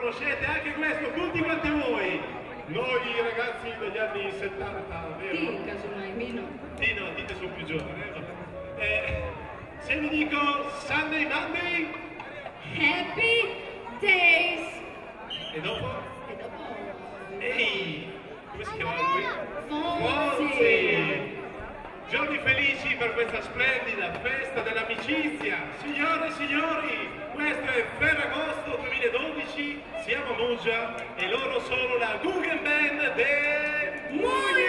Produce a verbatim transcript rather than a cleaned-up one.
conoscete anche questo, tutti quanti voi. Noi ragazzi degli anni settanta, vero? Sì, casomai, meno. Sì, no, dite sono più giovane. Eh, eh, se vi dico Sunday, Monday... Happy Days! E dopo? E dopo? Ehi! Come si chiama lui? Fonzi! Giorni felici per questa splendida festa dell'amicizia. Signore e signori, questo è Ferragosto duemiladodici, siamo a Muggia e loro sono la Google Band de... Muy